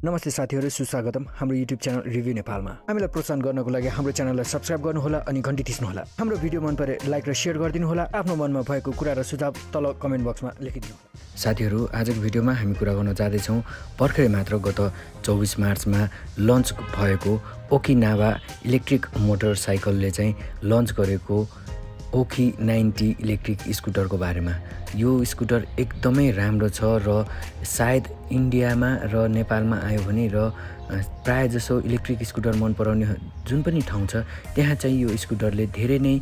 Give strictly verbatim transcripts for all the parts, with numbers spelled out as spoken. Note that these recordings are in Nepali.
नमस्ते साथीहरु, सुस्वागतम हाम्रो युट्युब च्यानल रिभ्यू नेपालमा। हामीलाई प्रोत्साहन गर्नको लागि हाम्रो च्यानललाई सब्स्क्राइब गर्नुहोला अनि घण्टी थिच्नुहोला। हाम्रो भिडियो मन परे लाइक र शेयर गरिदिनु होला। आफ्नो मनमा भएको कुरा र सुझाव तल कमेन्ट बक्समा लेखिदिनु होला। साथीहरु, आजको भिडियोमा हामी कुरा गर्न जाँदै छौं भर्खरै मात्र गत चौबिस मार्चमा लन्च भएको ओखी नाभा इलेक्ट्रिक मोटरसाइकलले चाहिँ लन्च गरेको ओखी नाइन्टी इलेक्ट्रिक स्कुटरको बारेमा। यो स्कुटर एकदमै राम्रो छ र सायद इन्डियामा र नेपालमा आयो भने र प्राय जसो इलेक्ट्रिक स्कुटर मन पराउने जुन पनि ठाउँ छ त्यहाँ चाहिँ यो स्कुटरले धेरै नै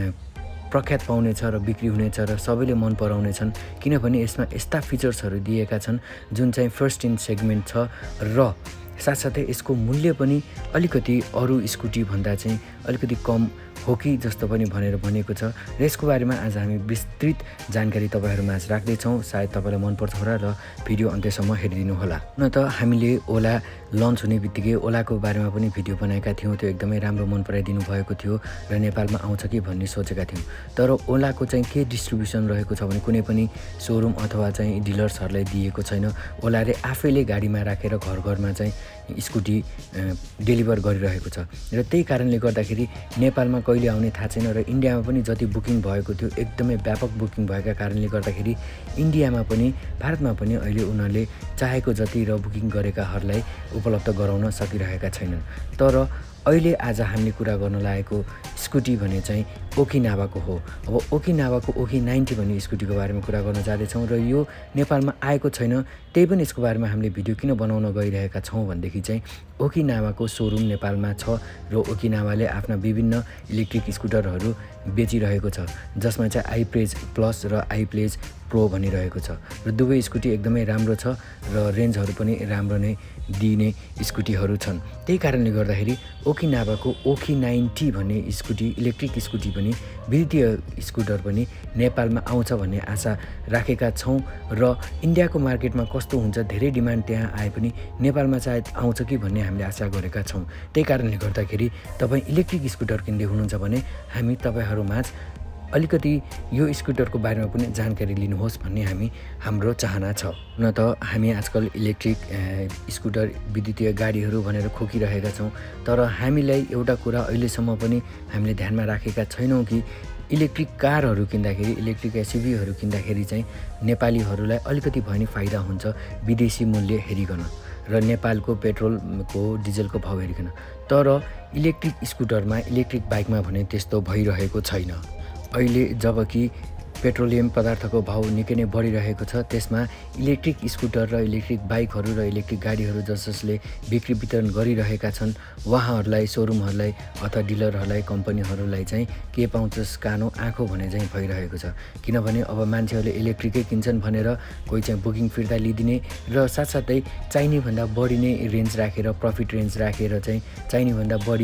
प्रख्यात पाउनेछ र बिक्री हुनेछ र सबैले मन पराउनेछन्, किनभने यसमा यस्ता फिचर्सहरू दिएका छन् जुन चाहिँ फर्स्ट इन सेगमेन्ट छ र साथसाथै यसको मूल्य पनि अलिकति अरू स्कुटी भन्दा चाहिँ अलिकति कम हो कि जस्तो पनि भनेर भनेको छ र यसको बारेमा आज हामी विस्तृत जानकारी तपाईहरुमा आज राख्दै छौं। सायद तपाईलाई मन पर्छ होला र भिडियो अन्त्यसम्म हेरिदिनु होला। न त हामीले ओला लन्च हुने बित्तिकै ओलाको बारेमा पनि भिडियो बनाएका थियौं, त्यो एकदमै राम्रो मन पराइदिनु भएको थियो र नेपालमा आउँछ कि भन्ने सोचेका थियौं। तर ओलाको चाहिँ के डिस्ट्रिब्युसन रहेको छ भने कुनै पनि शोरूम अथवा चाहिँ डिलर्सहरुलाई दिएको छैन। ओलाले आफैले गाडीमा राखेर घर घरमा चाहिँ स्कुटी डेलिभर गरिरहेको छ र त्यही कारणले गर्दाखेरि नेपालमा कहिले आउने थाहा छैन र इन्डियामा पनि जति बुकिङ भएको थियो एकदमै व्यापक बुकिङ भएका कारणले गर्दाखेरि इन्डियामा पनि भारतमा पनि अहिले उनीहरूले चाहेको जति र बुकिङ गरेकाहरूलाई उपलब्ध गराउन सकिरहेका छैनन्। तर अहिले आज हामीले कुरा गर्न लागेको स्कुटी भने चाहिँ ओखी नाभाको हो। अब ओखी नाभाको ओखी नाइन्टी भन्ने स्कुटीको बारेमा कुरा गर्न जाँदैछौँ र यो नेपालमा आएको छैन, त्यही पनि यसको बारेमा हामीले भिडियो किन बनाउन गइरहेका छौँ भनेदेखि चाहिँ ओखी नाभाको सोरुम नेपालमा छ र ओखी नाभाले आफ्ना विभिन्न इलेक्ट्रिक स्कुटरहरू बेचिरहेको छ, जसमा चाहिँ आइप्लेज प्लस र आइप्लेज प्रो भनिरहेको छ र दुवै स्कुटी एकदमै राम्रो छ र रेन्जहरू पनि राम्रो नै दिने स्कुटीहरू छन्। त्यही कारणले गर्दाखेरि ओखी नाभाको ओखी नाइन्टी भन्ने स्कुटी इलेक्ट्रिक स्कुटी पनि विद्युतीय स्कुटर पनि नेपालमा आउँछ भन्ने आशा राखेका छौँ र इन्डियाको मार्केटमा कस्तो हुन्छ धेरै डिमान्ड त्यहाँ आए पनि नेपालमा सायद आउँछ कि भन्ने हामीले आशा गरेका छौँ। त्यही कारणले गर्दाखेरि तपाईँ इलेक्ट्रिक स्कुटर किन्दै हुनुहुन्छ भने हामी तपाईहरुमाझ अलिकति यो स्कुटरको बारेमा पनि जानकारी लिनुहोस् भन्ने हामी हाम्रो चाहना छ। न त हामी आजकल इलेक्ट्रिक स्कुटर विद्युतीय गाडीहरू भनेर खोकिरहेका छौँ, तर हामीलाई एउटा कुरा अहिलेसम्म पनि हामीले ध्यानमा राखेका छैनौँ कि इलेक्ट्रिक कारहरू किन्दाखेरि इलेक्ट्रिक एसयुभीहरू किन्दाखेरि चाहिँ नेपालीहरूलाई अलिकति भए नि फाइदा हुन्छ विदेशी मूल्य हेरिकन र नेपालको पेट्रोलको डिजलको भाउ हेरिकन। तर इलेक्ट्रिक स्कुटरमा इलेक्ट्रिक बाइकमा भने त्यस्तो भइरहेको छैन। अहिले जबकि पेट्रोलियम पदार्थको भाउ निकै नै बढिरहेको छ, त्यसमा इलेक्ट्रिक स्कुटर र इलेक्ट्रिक बाइकहरू र इलेक्ट्रिक गाडीहरू जस जसले बिक्री वितरण गरिरहेका छन् उहाँहरूलाई सोरुमहरूलाई अथवा डिलरहरूलाई कम्पनीहरूलाई चाहिँ के पाउँछस् कानो आँखो भने चाहिँ भइरहेको छ। किनभने अब मान्छेहरूले इलेक्ट्रिकै किन्छन् भनेर कोही चाहिँ बुकिङ फिर्ता लिइदिने र साथसाथै चाहिने भन्दा बढी नै रेन्ज राखेर प्रफिट रेन्ज राखेर चाहिँ चाहिने भन्दा बढी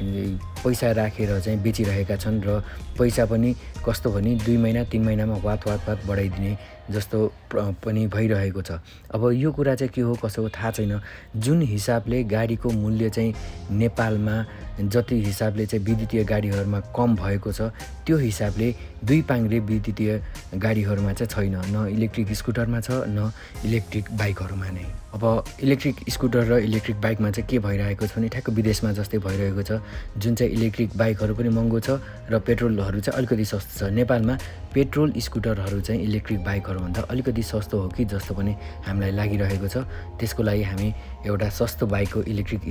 पैसा राखेर चाहिँ बेचिरहेका छन् र पैसा पनि कस्तो भने दुई महिना तीन महिनामा वात वात वात बढाइदिने जस्तो पनि भइरहेको छ। अब यो कुरा चाहिँ के हो कसो हो थाहा छैन। जुन हिसाबले गाडीको मूल्य चाहिँ नेपालमा जति हिसाबले चाहिँ विद्युतीय गाडीहरूमा कम भएको छ त्यो हिसाबले दुई पाङ्ग्रे विद्युतीय गाडीहरूमा चाहिँ छैन, न इलेक्ट्रिक स्कुटरमा छ न इलेक्ट्रिक बाइकहरूमा नै। अब इलेक्ट्रिक स्कुटर र इलेक्ट्रिक बाइकमा चाहिँ के भइरहेको छ भने ठ्याक्क विदेशमा जस्तै भइरहेको छ, जुन चाहिँ इलेक्ट्रिक बाइकहरू पनि महँगो छ र पेट्रोलहरू चाहिँ अलिकति सस्तो छ। नेपालमा पेट्रोल स्कुटरहरू चाहिँ इलेक्ट्रिक बाइकहरूभन्दा अलिकति सस्तो हो कि जस्तो पनि हामीलाई लागिरहेको छ। त्यसको लागि हामी एउटा सस्तो बाइकको इलेक्ट्रिक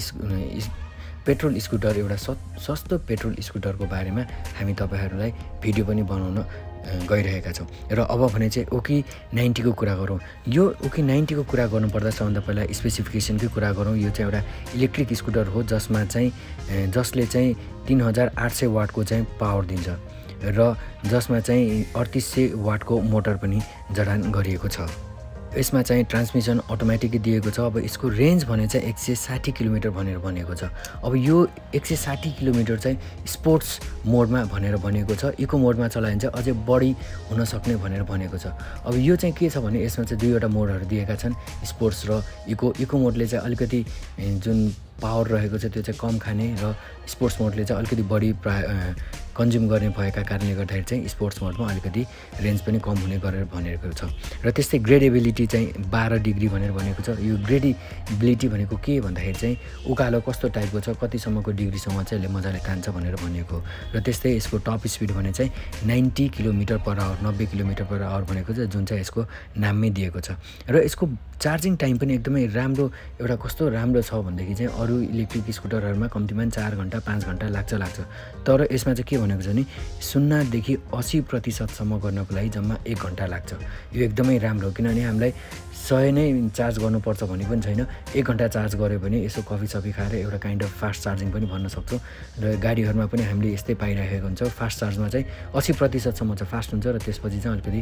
पेट्रोल स्कुटर एउटा सस्तो पेट्रोल स्कुटरको बारेमा हामी तपाईहरुलाई भिडियो पनि बनाउन गइरहेका छौँ। र अब भने चाहिँ ओखी नाइन्टीको कुरा गरौँ। यो ओखी नाइन्टीको कुरा गर्नुपर्दा सबभन्दा पहिला स्पेसिफिकेसनकै कुरा गरौँ। यो चाहिँ एउटा इलेक्ट्रिक स्कुटर हो जसमा चाहिँ जसले चाहिँ तीन हजार आठ सय वाटको चाहिँ पावर दिन्छ र जसमा चाहिँ अडतिस सय वाटको मोटर पनि जडान गरिएको छ। यसमा चाहिँ ट्रान्समिसन अटोमेटिक दिएको छ। अब यसको रेन्ज भने चाहिँ एक सय साठी किलोमिटर भनेर भनेको छ। अब यो एक सय साठी किलोमिटर चाहिँ स्पोर्ट्स मोडमा भनेर भनेको छ, इको मोडमा चलायो भने चाहिँ अझै बढी हुन सक्ने भनेर भनेको छ। अब यो चाहिँ के छ भने यसमा चाहिँ दुईवटा मोडहरू दिएका छन्, स्पोर्ट्स र इको। इको मोडले चाहिँ अलिकति जुन पावर रहेको छ त्यो चाहिँ कम खाने र स्पोर्ट्स मोडले चाहिँ अलिकति बढी प्राय कन्ज्युम गर्ने भएका कारणले गर्दाखेरि चाहिँ स्पोर्ट्स मोडमा अलिकति रेन्ज पनि कम हुने गरेर भनेको छ। र त्यस्तै ग्रेडेबिलिटी चाहिँ बाह्र डिग्री भनेर भनेको छ। यो ग्रेडेबिलिटी भनेको के भन्दाखेरि चाहिँ उकालो कस्तो टाइपको छ, कतिसम्मको डिग्रीसम्म चाहिँ यसले मजाले तान्छ भनेर भनेको। र त्यस्तै यसको टप स्पिड भने चाहिँ नाइन्टी किलोमिटर पर आवर नब्बे किलोमिटर पर आवर भनेको छ, जुन चाहिँ यसको नाममै दिएको छ। र यसको चार्जिङ टाइम पनि एकदमै राम्रो, एउटा कस्तो राम्रो छ भनेदेखि चाहिँ अरू इलेक्ट्रिक स्कुटरहरूमा कम्तीमा चार घन्टा पाँच घन्टा लाग्छ लाग्छ तर यसमा चाहिँ के भनेको छ भने शून्यदेखि अस्सी प्रतिशतसम्म गर्नको लागि जम्मा एक घन्टा लाग्छ। यो एकदमै राम्रो हो, किनभने हामीलाई सय नै चार्ज गर्नुपर्छ भन्ने पनि छैन। एक घन्टा चार्ज गऱ्यो भने यसो कफी सफी खाएर एउटा काइन्ड अफ फास्ट चार्जिङ पनि भन्न सक्छौँ। र गाडीहरूमा पनि हामीले यस्तै पाइरहेको हुन्छ, फास्ट चार्जमा चाहिँ अस्सी प्रतिशतसम्म चाहिँ फास्ट हुन्छ र त्यसपछि चाहिँ अलिकति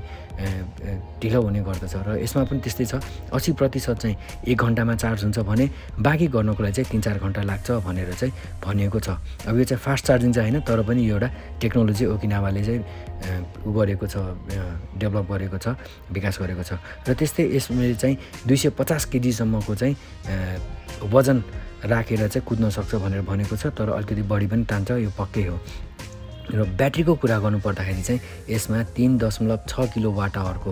ढिलो हुने गर्दछ। र यसमा पनि त्यस्तै छ, अस्सी प्रतिशत चाहिँ एक घन्टामा चार्ज हुन्छ भने बाँकी गर्नको लागि चाहिँ तिन चार घन्टा लाग्छ भनेर चाहिँ भनिएको छ। अब यो चाहिँ फास्ट चार्जिङ चाहिँ होइन, तर पनि यो एउटा टेक्नोलोजी ओकिनावाले चाहिँ उ गरेको छ, डेभलप गरेको छ, विकास गरेको छ। र त्यस्तै यसमा चाहिँ दुई सय पचास केजीसम्मको चाहिँ वजन राखेर चाहिँ कुद्न सक्छ भनेर भनेको छ, तर अलिकति बढी पनि तान्छ, यो पक्कै हो। र ब्याट्रीको कुरा गर्नु पर्दाखेरि चाहिँ यसमा तीन दशमलव छ किलो वाट आवरको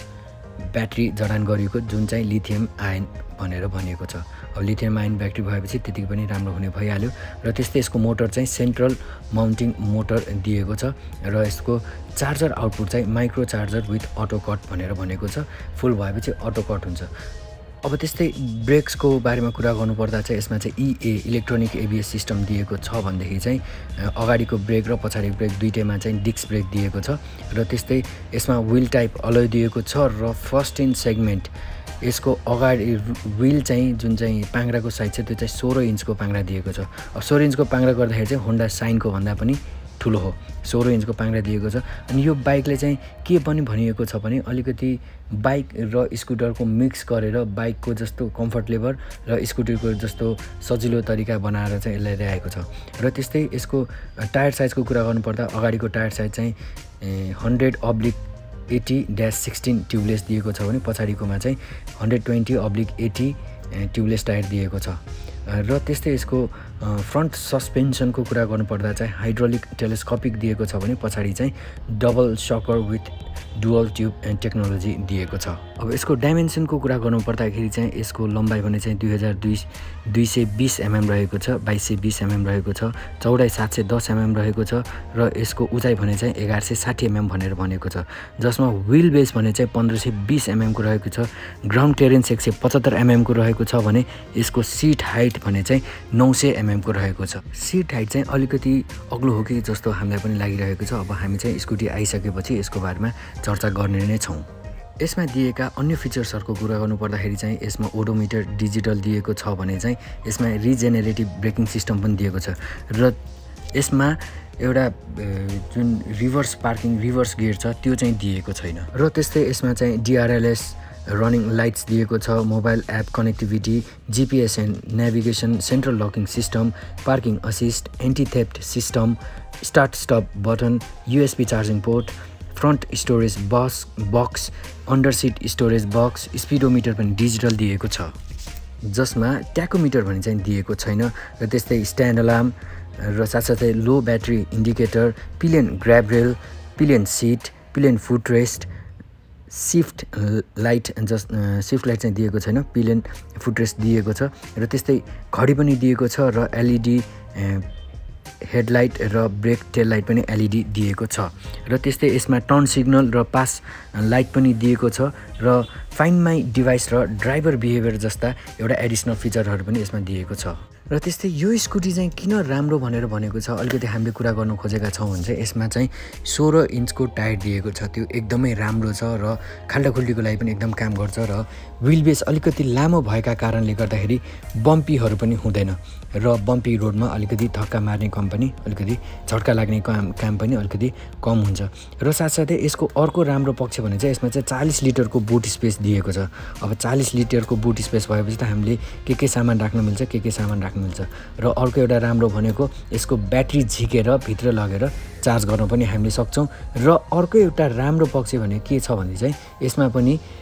ब्याट्री जडान गरिएको, जुन चाहिँ लिथियम आयन भनेर भनिएको छ। अब लिथियम आयन ब्याट्री भएपछि त्यतिकै पनि राम्रो हुने भइहाल्यो। र त्यस्तै यसको मोटर चाहिँ सेन्ट्रल माउन्टिङ मोटर दिएको छ। र यसको चार्जर आउटपुट चाहिँ micro charger with auto cut भनेर भनेको छ, फुल भएपछि अटो कट हुन्छ। अब त्यस्तै ब्रेक्सको बारेमा कुरा गर्नुपर्दा चाहिँ यसमा चाहिँ इए इलेक्ट्रोनिक एबिएस सिस्टम दिएको छ भनेदेखि चाहिँ अगाडिको ब्रेक र पछाडिको ब्रेक दुईटैमा चाहिँ डिस्क ब्रेक दिएको छ। र त्यस्तै यसमा व्हील टाइप अलय दिएको छ। र फर्स्ट इन सेगमेन्ट यसको अगाडि व्हील चाहिँ जुन चाहिँ पाङ्ग्राको साइज छ त्यो चाहिँ सोह्र इन्चको पाङ्ग्रा दिएको छ। अब सोह्र इन्चको पाङ्ग्रा गर्दाखेरि चाहिँ होन्डा साइनको भन्दा पनि ठुलो हो, सोह्र इन्चको पाङ्ग्रा दिएको छ। अनि यो बाइकले चाहिँ के पनि भनिएको छ भने अलिकति बाइक र स्कुटरको मिक्स गरेर बाइकको जस्तो कम्फर्ट लेभल र स्कुटरको जस्तो सजिलो तरिका बनाएर चाहिँ यसलाई ल्याएको छ। र त्यस्तै यसको टायर साइजको कुरा गर्नुपर्दा अगाडिको टायर साइज चाहिँ hundred oblique eighty dash sixteen tubeless दिएको छ भने पछाडिकोमा चाहिँ hundred twenty oblique eighty tubeless tyre दिएको छ। र त्यस्तै यसको फ्रन्ट सस्पेन्सनको कुरा गर्नुपर्दा चाहिँ हाइड्रोलिक टेलिस्कोपिक दिएको छ भने पछाडि चाहिँ double shocker with dual tube and technology दिएको छ। अब यसको डाइमेन्सनको कुरा गर्नुपर्दाखेरि चाहिँ यसको लम्बाइ भने चाहिँ दुई हजार दुई दुई सय बिस एमएम रहेको छ, बाइस सय बिस एमएम रहेको छ, चौडाइ सात सय दस एमएम रहेको छ। र यसको उचाइ भने चाहिँ एघार सय साठी एमएम भनेर भनेको छ, जसमा व्हील बेस भने चाहिँ पन्ध्र सय बिस एमएमको रहेको छ, ग्राउन्ड क्लियरेन्स एक सय पचहत्तर एमएमको रहेको छ भने यसको सिट हाइट भने चाहिँ नौ सय एमएमको रहेको छ। सिट हाइट चाहिँ अलिकति अग्लो हो कि जस्तो हामीलाई पनि लागिरहेको छ। अब हामी चाहिँ स्कुटी आइसकेपछि यसको बारेमा चर्चा गर्ने नै छौँ। यसमा दिएका अन्य फिचर्सहरूको कुरा गर्नुपर्दाखेरि चाहिँ यसमा ओडोमिटर डिजिटल दिएको छ भने चाहिँ यसमा रिजेनेरेटिभ ब्रेकिङ सिस्टम पनि दिएको छ। र यसमा एउटा जुन रिभर्स पार्किङ रिभर्स गियर छ त्यो चाहिँ दिएको छैन। र त्यस्तै यसमा चाहिँ डिआरएलएस रनिङ लाइट्स दिएको छ, mobile app connectivity, GPS and navigation, central locking system, parking assist, anti theft system, start stop button, USB charging port, front storage बस box, under seat storage box, speedometer पनि डिजिटल दिएको छ, जसमा ट्याकोमिटर भने चाहिँ दिएको छैन। र त्यस्तै स्ट्यान्ड अलार्म र साथसाथै low battery indicator, pillion grab rail, pillion seat, pillion foot rest, shift light जस सिफ्ट लाइट चाहिँ दिएको छैन, पिलियन फुटरेस्ट दिएको छ। र त्यस्तै घडी पनि दिएको छ र एलइडी हेडलाइट र ब्रेक टेल लाइट पनि एलइडी दिएको छ। र त्यस्तै यसमा टर्न सिग्नल र पास लाइट पनि दिएको छ र फाइन्ड माई डिभाइस र ड्राइभर बिहेभियर जस्ता एउटा एडिसनल फिचरहरू पनि यसमा दिएको छ। र त्यस्तै यो स्कुटी चाहिँ किन राम्रो भनेर भनेको छ अलिकति हामीले कुरा गर्नु खोजेका छौँ भने चाहिँ यसमा चाहिँ सोह्र इन्चको टायर दिएको छ, त्यो एकदमै राम्रो छ र खाल्डाखुल्डीको लागि पनि एकदम काम गर्छ। र व्हील बेस अलिकति लामो भएका कारणले गर्दाखेरि बम्पीहरू पनि हुँदैन र बम्पी रोडमा अलिकति धक्का मार्ने कम पनि अलिकति झट्का लाग्ने काम काम पनि अलिकति कम हुन्छ। र साथसाथै यसको अर्को राम्रो पक्ष भने चाहिँ यसमा चाहिँ चालिस लिटरको बुट स्पेस दिएको छ। अब चालिस लिटरको बुट स्पेस भएपछि त हामीले के के सामान राख्न मिल्छ के के सामान राख्न मिल्छ। र अर्को एउटा राम्रो भनेको यसको ब्याट्री झिकेर भित्र लगेर चार्ज गर्न पनि हामीले सक्छौँ। र अर्को एउटा राम्रो पक्ष भने के छ भने चाहिँ यसमा पनि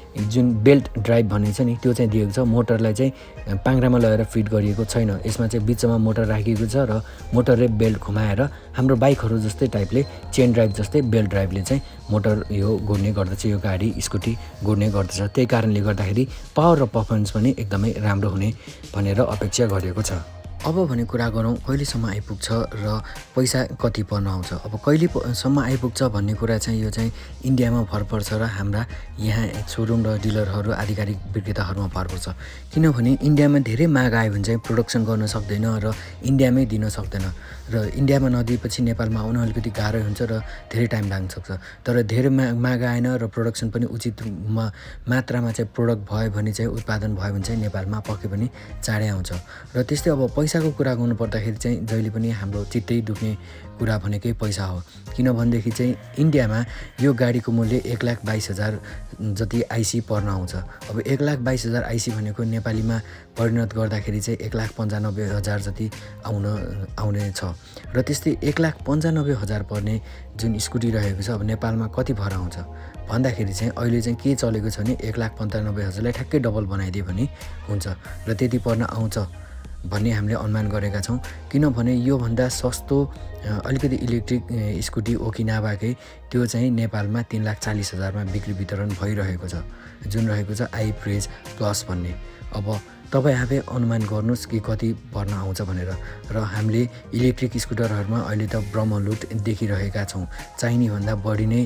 जुन बेल्ट ड्राइभ भन्ने छ नि त्यो चाहिँ दिएको छ। मोटरलाई चाहिँ पाङ्ग्रामा लगेर फिट गरिएको छैन, यसमा चाहिँ बिचमा मोटर राखिएको छ र मोटर र बेल्ट घुमाएर हाम्रो बाइकहरू जस्तै टाइपले चेन ड्राइभ जस्तै बेल्ट ड्राइभले चाहिँ मोटर यो गुड्ने गर्दछ, यो गाडी स्कुटी गुड्ने गर्दछ। त्यही कारणले गर्दाखेरि पावर र पर्फर्मेन्स पनि एकदमै राम्रो हुने भनेर अपेक्षा गरिएको छ। अब भने कुरा गरौँ कहिलेसम्म आइपुग्छ र पैसा कति पर्न आउँछ। अब कहिलेसम्म आइपुग्छ भन्ने कुरा चाहिँ यो चाहिँ इन्डियामा भर पर्छ र हाम्रा यहाँ सोरुम र डिलरहरू आधिकारिक विक्रेताहरूमा भर पर्छ। किनभने इन्डियामा धेरै माग आयो भने चाहिँ प्रोडक्सन गर्न सक्दैन र इन्डियामै दिन सक्दैन र इन्डियामा नदिएपछि नेपालमा आउन अलिकति गाह्रो हुन्छ र धेरै टाइम लाग्न सक्छ। तर धेरै मा माग आएन र प्रोडक्सन पनि उचित मात्रामा चाहिँ प्रोडक्ट भयो भने चाहिँ उत्पादन भयो भने चाहिँ नेपालमा पक्कै पनि चाँडै आउँछ। र त्यस्तै अब पैसाको कुरा गर्नु पर्दाखेरि चाहिँ जहिले पनि हाम्रो चित्तै दुख्ने कुरा भनेकै पैसा हो। किनभनेदेखि चाहिँ इन्डियामा यो गाडीको मूल्य एक लाख बाइस हजार जति आइसी पर्न आउँछ। अब एक लाख बाइस हजार आइसी भनेको नेपालीमा परिणत गर्दाखेरि चाहिँ एक लाख पन्चानब्बे हजार जति आउन आउने छ। र त्यस्तै एक लाख पन्चानब्बे हजार पर्ने जुन स्कुटी रहेको छ अब नेपालमा कति भर आउँछ भन्दाखेरि चाहिँ अहिले चाहिँ के चलेको छ भने एक लाख पन्चानब्बे हजारलाई ठ्याक्कै डबल बनाइदियो भने हुन्छ र त्यति पर्न आउँछ भन्ने हामीले अनुमान गरेका छौँ। किनभने योभन्दा सस्तो अलिकति इलेक्ट्रिक स्कुटी ओखी नभएकै त्यो चाहिँ नेपालमा तीन लाख चालिस हजारमा बिक्री वितरण भइरहेको छ, जुन रहेको छ आई प्रेज प्लस भन्ने। अब तपाईँ आफै अनुमान गर्नुहोस् कि कति पर्न आउँछ भनेर। र हामीले इलेक्ट्रिक स्कुटरहरूमा अहिले त ब्रह्मलुट देखिरहेका छौँ, चाहिने भन्दा बढी नै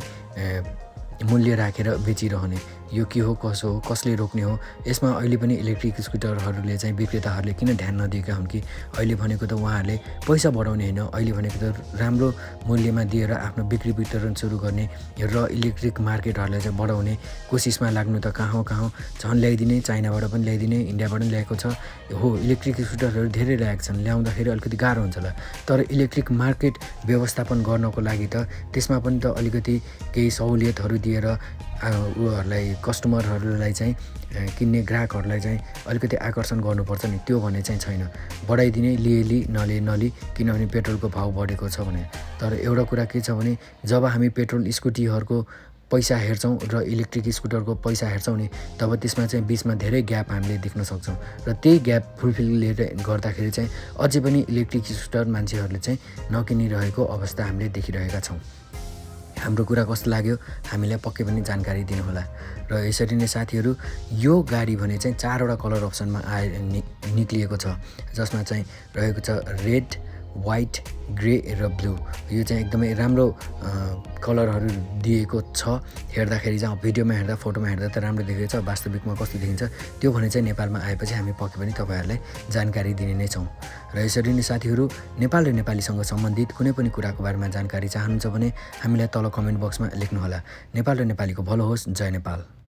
मूल्य राखेर बेचिरहने। यो के हो, कसो हो, कसले रोक्ने हो? यसमा अहिले पनि इलेक्ट्रिक स्कुटरहरूले चाहिँ विक्रेताहरूले किन ध्यान नदिएका हुन् कि अहिले भनेको त उहाँहरूले पैसा बढाउने होइन, अहिले भनेको त राम्रो मूल्यमा दिएर आफ्नो बिक्री वितरण सुरु गर्ने र इलेक्ट्रिक मार्केटहरूलाई चाहिँ बढाउने कोसिसमा लाग्नु त कहाँ हो कहाँ हो। झन् ल्याइदिने, चाइनाबाट पनि ल्याइदिने, इन्डियाबाट पनि ल्याएको छ हो। इलेक्ट्रिक स्कुटरहरू धेरै ल्याएको छन्, ल्याउँदाखेरि अलिकति गाह्रो हुन्छ होला। तर इलेक्ट्रिक मार्केट व्यवस्थापन गर्नको लागि त त्यसमा पनि त अलिकति केही सहुलियतहरू दिएर उहरूलाई कस्टमरहरूलाई चाहिँ किन्ने ग्राहकहरूलाई चाहिँ अलिकति आकर्षण गर्नुपर्छ नि। त्यो भने चाहिँ छैन, बढाइदिने, लिएली नलिए नली, किनभने पेट्रोलको भाउ बढेको छ भने। तर एउटा कुरा के छ भने जब हामी पेट्रोल स्कुटीहरूको पैसा हेर्छौँ र इलेक्ट्रिक स्कुटरको पैसा हेर्छौँ नि तब त्यसमा चाहिँ बिचमा धेरै ग्याप हामीले देख्न सक्छौँ। र त्यही ग्याप फुलफिल गर्दाखेरि चाहिँ अझै पनि इलेक्ट्रिक स्कुटर मान्छेहरूले चाहिँ नकिनिरहेको अवस्था हामीले देखिरहेका छौँ। हाम्रो कुरा कस्तो लाग्यो हामीलाई पक्कै पनि जानकारी दिनुहोला। र यसरी नै साथीहरू यो गाडी भने चाहिँ चारवटा कलर अप्सनमा आए नि निक्लिएको छ, जसमा चाहिँ रहेको छ रेड, व्हाइट, ग्रे र ब्लू। यो चाहिँ एकदमै राम्रो कलरहरू दिएको छ। हेर्दाखेरि चाहिँ भिडियोमा हेर्दा, फोटोमा हेर्दा त राम्रो देखेको छ, वास्तविकमा कस्तो देखिन्छ त्यो भने चाहिँ नेपालमा आएपछि हामी पक्कै पनि तपाईँहरूलाई जानकारी दिने नै छौँ। र यसरी नै साथीहरू नेपाल र नेपालीसँग सम्बन्धित कुनै पनि कुराको बारेमा जानकारी चाहनुहुन्छ भने हामीलाई तल कमेन्ट बक्समा लेख्नुहोला। नेपाल र नेपालीको भलो होस्। जय नेपाल।